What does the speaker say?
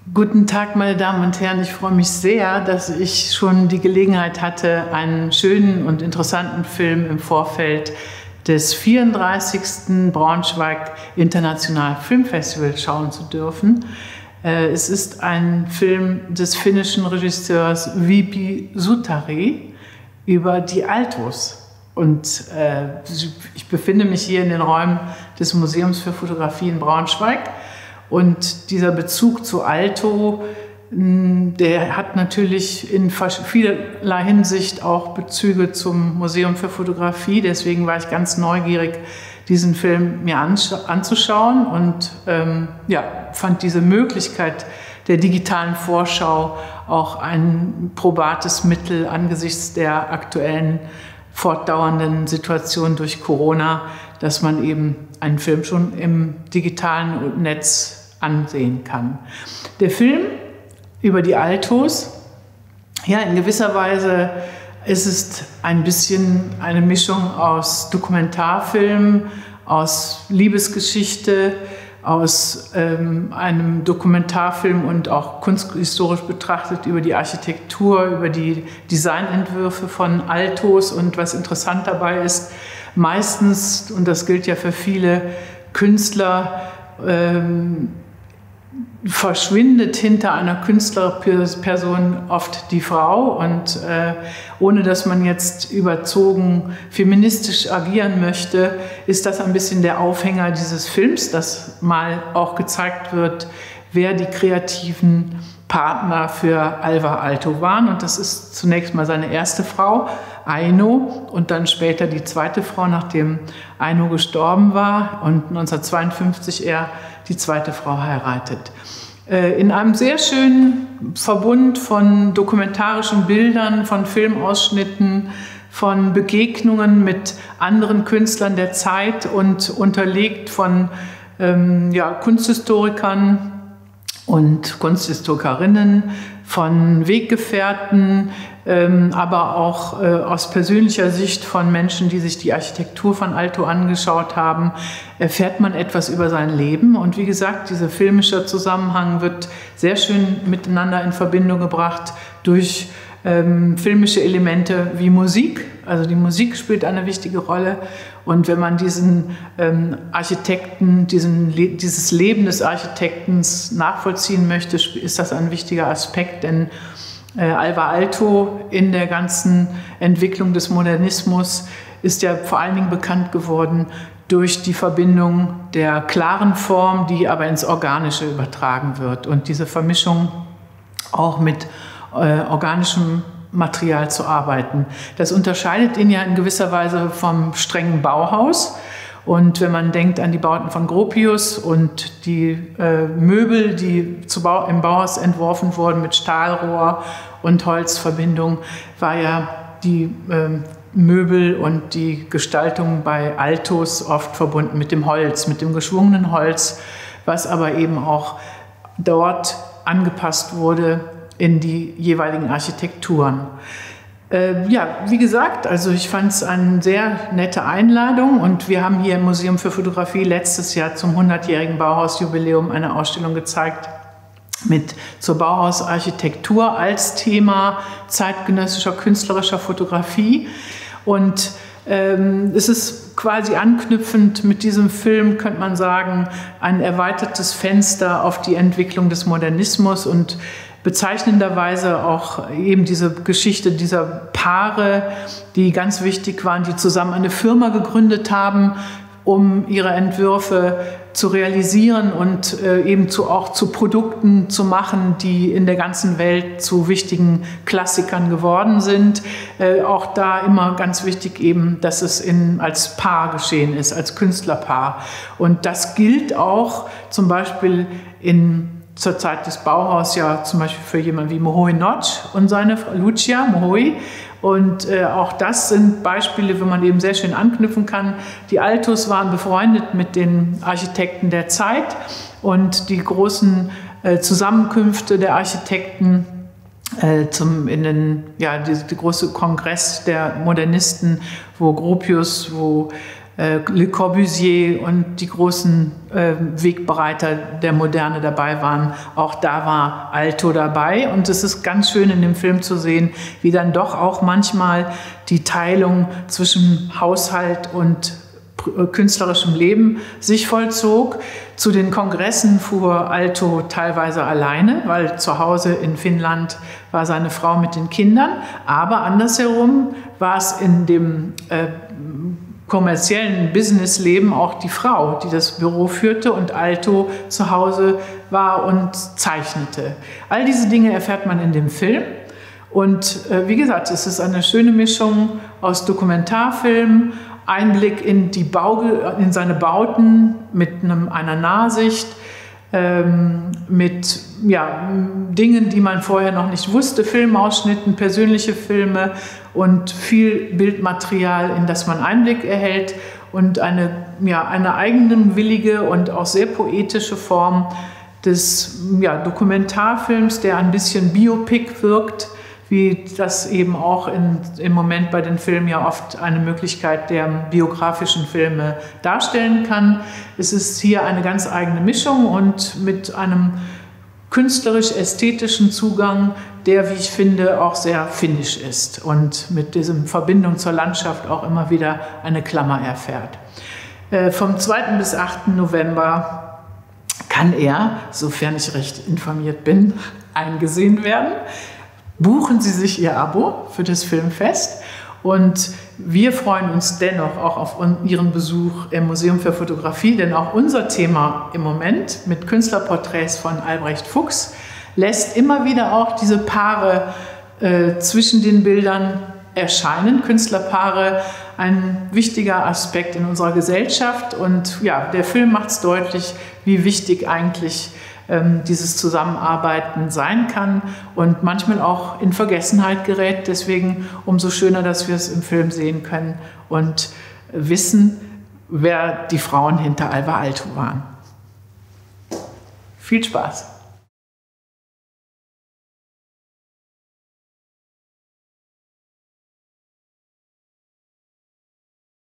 Guten Tag, meine Damen und Herren. Ich freue mich sehr, dass ich schon die Gelegenheit hatte, einen schönen und interessanten Film im Vorfeld des 34. Braunschweig International Filmfestivals schauen zu dürfen. Es ist ein Film des finnischen Regisseurs Viipi Suutari über die Altos. Und ich befinde mich hier in den Räumen des Museums für Fotografie in Braunschweig. Und dieser Bezug zu Aalto, der hat natürlich in vielerlei Hinsicht auch Bezüge zum Museum für Fotografie. Deswegen war ich ganz neugierig, diesen Film mir anzuschauen und fand diese Möglichkeit der digitalen Vorschau auch ein probates Mittel angesichts der aktuellen fortdauernden Situation durch Corona, dass man eben einen Film schon im digitalen Netz ansehen kann. Der Film über die Altos, ja, in gewisser Weise ist es ein bisschen eine Mischung aus Dokumentarfilm, aus Liebesgeschichte, aus einem Dokumentarfilm und auch kunsthistorisch betrachtet über die Architektur, über die Designentwürfe von Altos. Und was interessant dabei ist, meistens, und das gilt ja für viele Künstler, verschwindet hinter einer Künstlerperson oft die Frau und ohne dass man jetzt überzogen feministisch agieren möchte, ist das ein bisschen der Aufhänger dieses Films, dass mal auch gezeigt wird, wer die kreativen Partner für Alvar Aalto waren. Und das ist zunächst mal seine erste Frau, Aino, und dann später die zweite Frau, nachdem Aino gestorben war und 1952 er die zweite Frau heiratet. In einem sehr schönen Verbund von dokumentarischen Bildern, von Filmausschnitten, von Begegnungen mit anderen Künstlern der Zeit und unterlegt von Kunsthistorikern und Kunsthistorikerinnen, von Weggefährten, aber auch aus persönlicher Sicht von Menschen, die sich die Architektur von Aalto angeschaut haben, erfährt man etwas über sein Leben. Und wie gesagt, dieser filmische Zusammenhang wird sehr schön miteinander in Verbindung gebracht durch filmische Elemente wie Musik. Also die Musik spielt eine wichtige Rolle. Und wenn man diesen Architekten, dieses Leben des Architekten nachvollziehen möchte, ist das ein wichtiger Aspekt, denn Alvar Aalto in der ganzen Entwicklung des Modernismus ist ja vor allen Dingen bekannt geworden durch die Verbindung der klaren Form, die aber ins Organische übertragen wird. Und diese Vermischung auch mit organischem Material zu arbeiten. Das unterscheidet ihn ja in gewisser Weise vom strengen Bauhaus. Und wenn man denkt an die Bauten von Gropius und die Möbel, die im Bauhaus entworfen wurden mit Stahlrohr und Holzverbindung, war ja die Möbel und die Gestaltung bei Altos oft verbunden mit dem Holz, mit dem geschwungenen Holz, was aber eben auch dort angepasst wurde in die jeweiligen Architekturen. Wie gesagt, also ich fand es eine sehr nette Einladung und wir haben hier im Museum für Fotografie letztes Jahr zum 100-jährigen Bauhausjubiläum eine Ausstellung gezeigt zur Bauhausarchitektur als Thema zeitgenössischer künstlerischer Fotografie. Und es ist quasi anknüpfend mit diesem Film, könnte man sagen, ein erweitertes Fenster auf die Entwicklung des Modernismus und bezeichnenderweise auch eben diese Geschichte dieser Paare, die ganz wichtig waren, die zusammen eine Firma gegründet haben, um ihre Entwürfe zu realisieren und eben auch zu Produkten zu machen, die in der ganzen Welt zu wichtigen Klassikern geworden sind. Auch da immer ganz wichtig eben, dass es als Paar geschehen ist, als Künstlerpaar. Und das gilt auch zum Beispiel zur Zeit des Bauhaus ja zum Beispiel für jemanden wie Moholy Nagy und seine Frau Lucia Moholy. Und auch das sind Beispiele, wo man eben sehr schön anknüpfen kann. Die Altos waren befreundet mit den Architekten der Zeit und die großen Zusammenkünfte der Architekten die große Kongress der Modernisten, wo Gropius, wo Le Corbusier und die großen Wegbereiter der Moderne dabei waren. Auch da war Alto dabei. Und es ist ganz schön in dem Film zu sehen, wie dann doch auch manchmal die Teilung zwischen Haushalt und künstlerischem Leben sich vollzog. Zu den Kongressen fuhr Alto teilweise alleine, weil zu Hause in Finnland war seine Frau mit den Kindern. Aber andersherum war es in dem kommerziellen Businessleben auch die Frau, die das Büro führte und Alto zu Hause war und zeichnete. All diese Dinge erfährt man in dem Film. Und wie gesagt, es ist eine schöne Mischung aus Dokumentarfilm, Einblick in in seine Bauten mit einer Nahsicht, mit Dingen, die man vorher noch nicht wusste, Filmausschnitten, persönliche Filme und viel Bildmaterial, in das man Einblick erhält und eine eigenwillige und auch sehr poetische Form des Dokumentarfilms, der ein bisschen Biopic wirkt, wie das eben auch im Moment bei den Filmen ja oft eine Möglichkeit der biografischen Filme darstellen kann. Es ist hier eine ganz eigene Mischung und mit einem künstlerisch-ästhetischen Zugang, der, wie ich finde, auch sehr finnisch ist und mit diesem Verbindung zur Landschaft auch immer wieder eine Klammer erfährt. Vom 2. bis 8. November kann er, sofern ich recht informiert bin, eingesehen werden. Buchen Sie sich Ihr Abo für das Filmfest und wir freuen uns dennoch auch auf Ihren Besuch im Museum für Fotografie, denn auch unser Thema im Moment mit Künstlerporträts von Albrecht Fuchs lässt immer wieder auch diese Paare zwischen den Bildern erscheinen. Künstlerpaare, ein wichtiger Aspekt in unserer Gesellschaft und ja, der Film macht es deutlich, wie wichtig eigentlich dieses Zusammenarbeiten sein kann und manchmal auch in Vergessenheit gerät. Deswegen umso schöner, dass wir es im Film sehen können und wissen, wer die Frauen hinter Alvar Aalto waren. Viel Spaß!